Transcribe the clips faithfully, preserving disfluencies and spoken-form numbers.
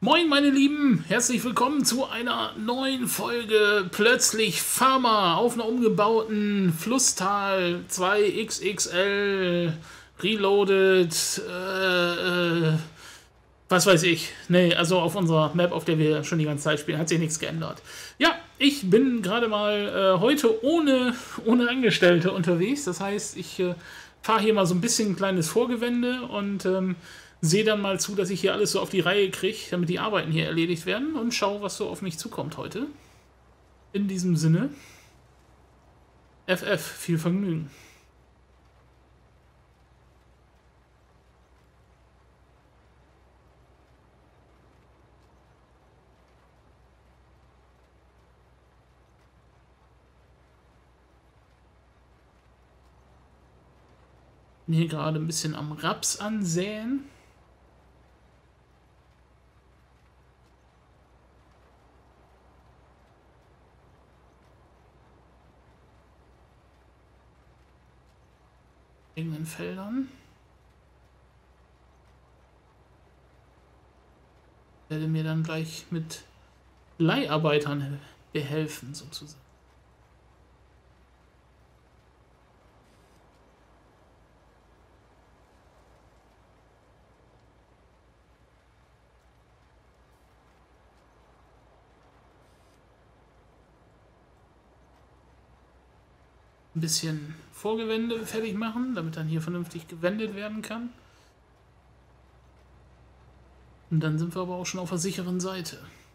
Moin meine Lieben, herzlich willkommen zu einer neuen Folge Plötzlich Pharma auf einer umgebauten Flusstal zwei X X L Reloaded, äh, äh, was weiß ich. Nee, also auf unserer Map, auf der wir schon die ganze Zeit spielen, hat sich nichts geändert. Ja, ich bin gerade mal äh, heute ohne, ohne Angestellte unterwegs, das heißt, ich äh, fahre hier mal so ein bisschen ein kleines Vorgewende und ähm, sehe dann mal zu, dass ich hier alles so auf die Reihe kriege, damit die Arbeiten hier erledigt werden und schaue, was so auf mich zukommt heute. In diesem Sinne, F F, viel Vergnügen. Bin hier gerade ein bisschen am Raps ansäen. In den Feldern. Werde mir dann gleich mit Leiharbeitern behelfen, sozusagen. Ein bisschen Vorgewände fertig machen, damit dann hier vernünftig gewendet werden kann. Und dann sind wir aber auch schon auf der sicheren Seite.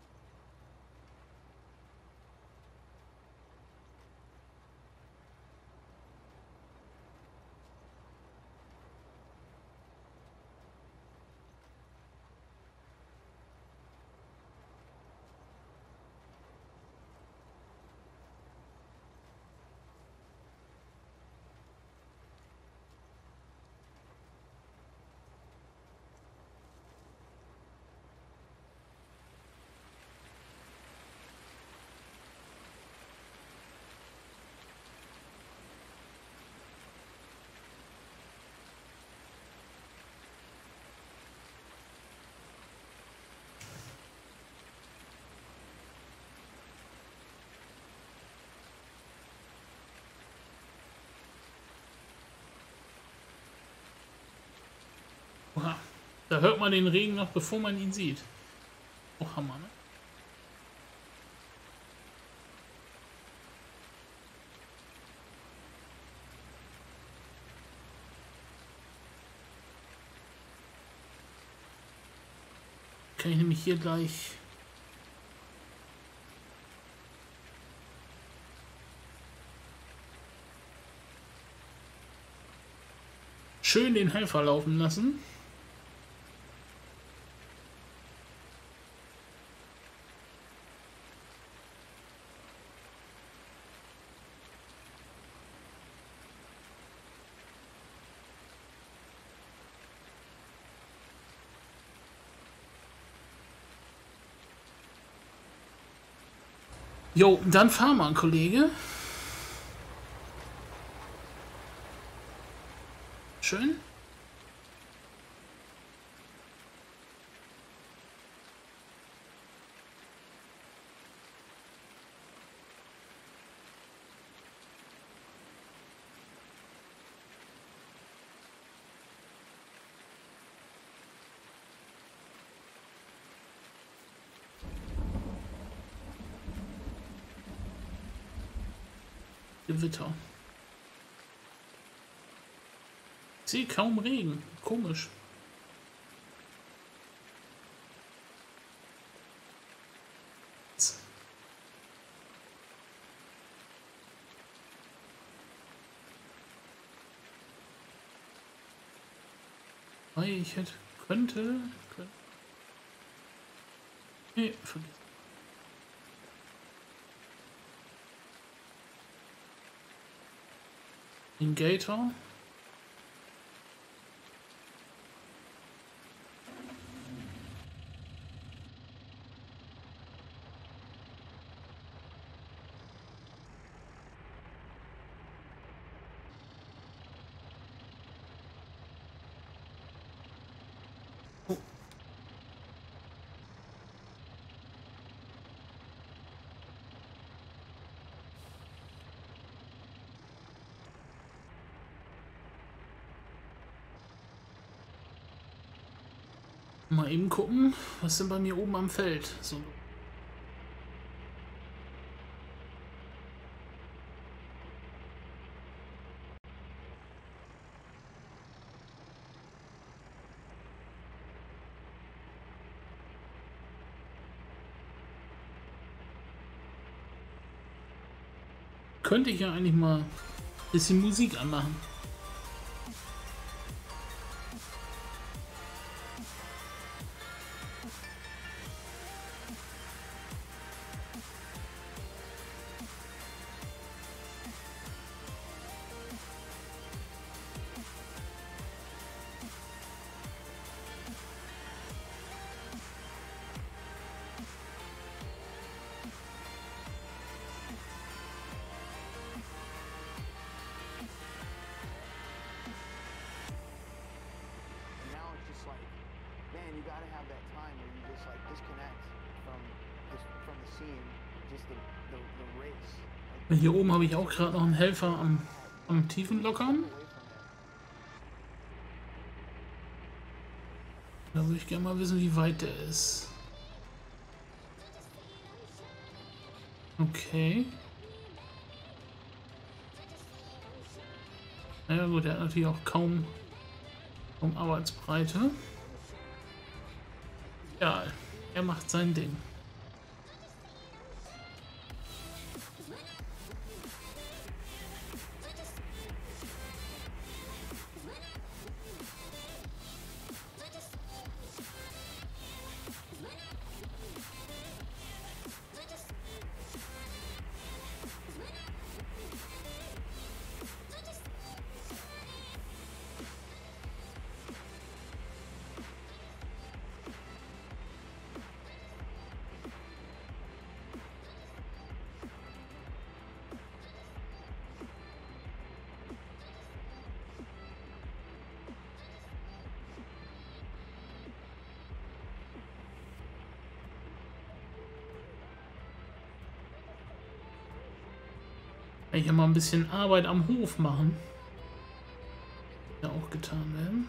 Oha, da hört man den Regen noch, bevor man ihn sieht. Oh, Hammer, ne? Kann ich nämlich hier gleich schön den Helfer laufen lassen. Jo, dann fahr mal, Kollege. Schön. Gewitter. Ich sehe kaum Regen. Komisch. Ich hätte, könnte, könnte. Nee, vergiss. Den Gator. Mal eben gucken, was denn bei mir oben am Feld so. Könnte ich ja eigentlich mal ein bisschen Musik anmachen. Man, you gotta have that time where you just like disconnect from this, from the scene, just the, the, the race. Hier oben habe ich auch gerade noch einen Helfer am, am Tiefenlockern. Da würde ich gerne mal wissen, wie weit der ist. Okay. Naja gut, der hat natürlich auch kaum, kaum Arbeitsbreite. Ja, er macht sein Ding. Ich hier mal ein bisschen Arbeit am Hof machen. Ja, auch getan werden.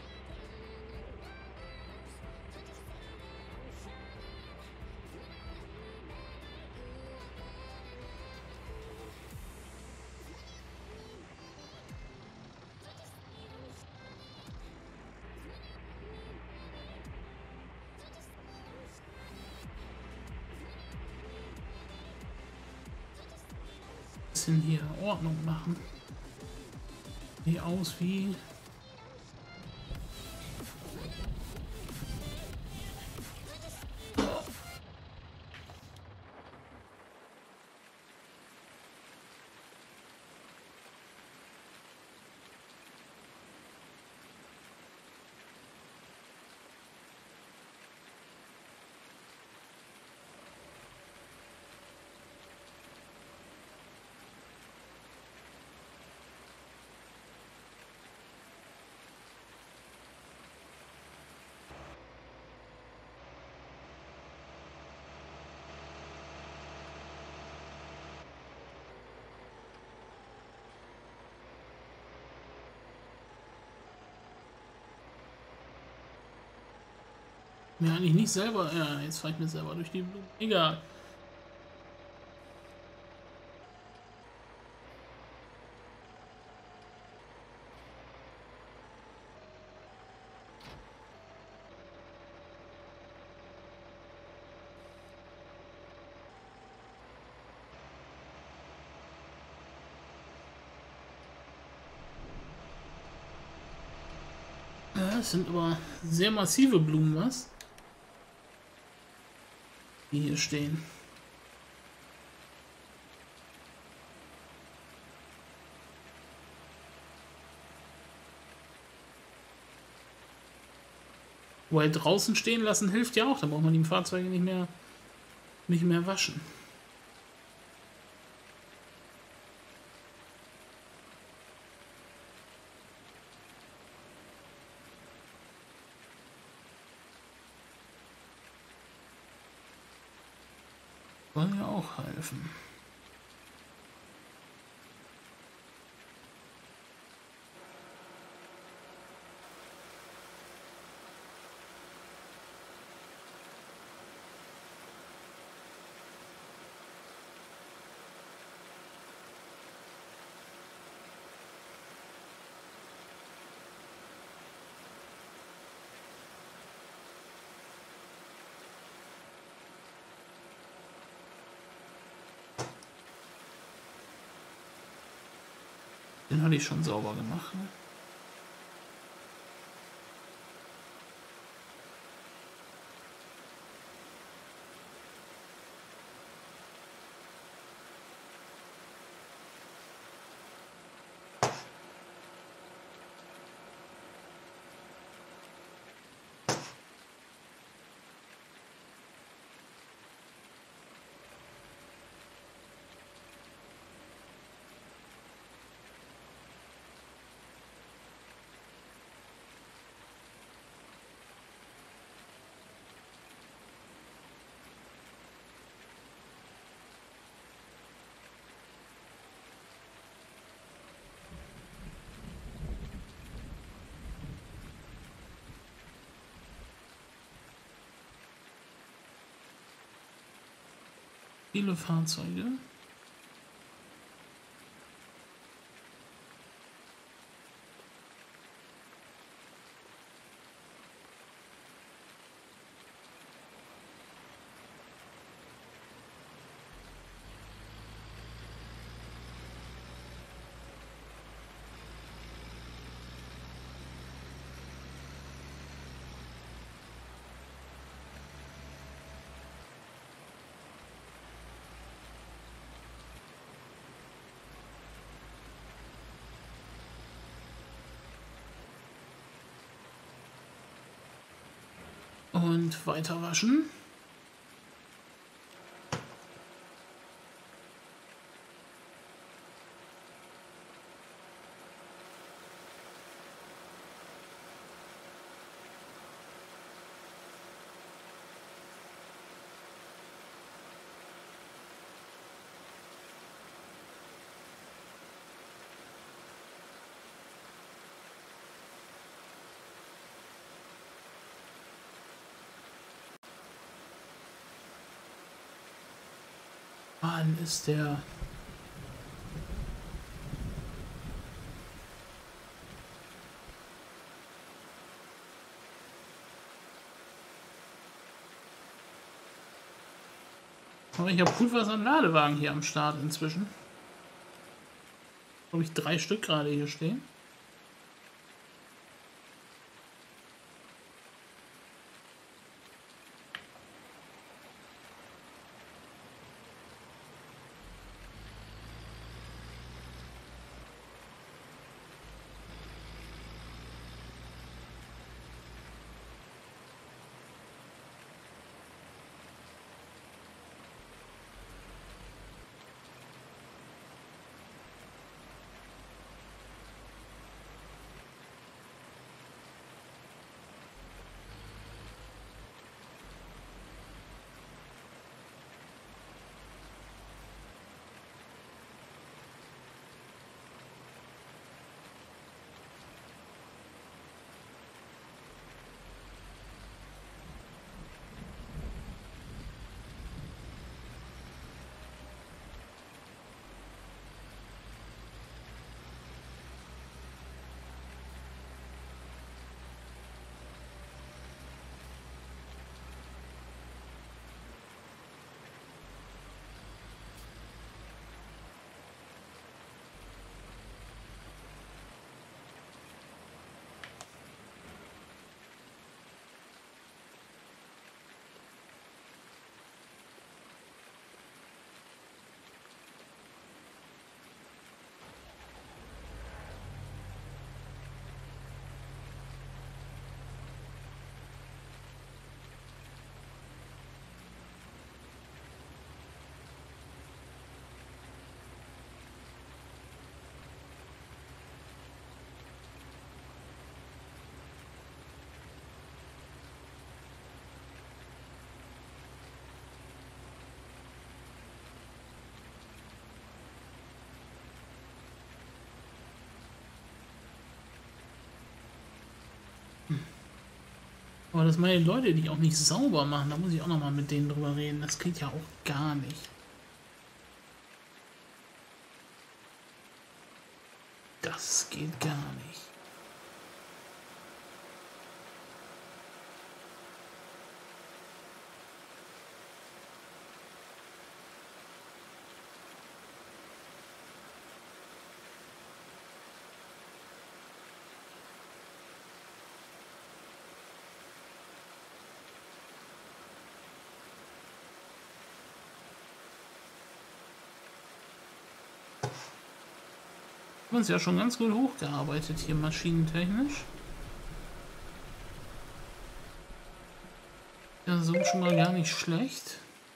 Hier Ordnung machen. Sieht aus wie mir eigentlich nicht selber. Ja, jetzt fahre ich mir selber durch die Blumen. Egal. Ja, das sind aber sehr massive Blumen, was? Die hier stehen. Wobei draußen stehen lassen hilft ja auch, da braucht man die Fahrzeuge nicht mehr, nicht mehr waschen. Soll ja auch helfen. Den hatte ich schon sauber gemacht. Ne? Viele Fahrzeuge. Und weiter waschen. Wann ist der? Aber ich habe Pulvers an Ladewagen hier am Start inzwischen. Habe ich drei Stück gerade hier stehen. Aber das meine Leute, die auch nicht sauber machen, da muss ich auch noch mal mit denen drüber reden. Das geht ja auch gar nicht. Das geht gar nicht. Wir haben uns ja schon ganz gut hochgearbeitet hier maschinentechnisch. Ja, so schon mal gar nicht schlecht.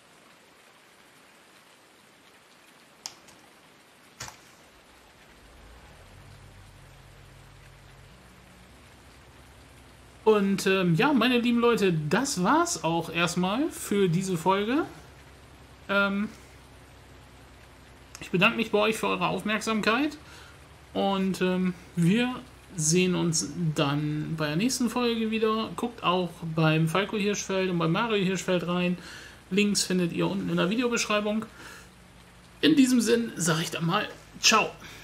Und ähm, ja, meine lieben Leute, das war's auch erstmal für diese Folge. Ähm, ich bedanke mich bei euch für eure Aufmerksamkeit und ähm, wir sehen uns dann bei der nächsten Folge wieder. Guckt auch beim Falco Hirschfeld und beim Mario Hirschfeld rein. Links findet ihr unten in der Videobeschreibung. In diesem Sinn sage ich dann mal ciao.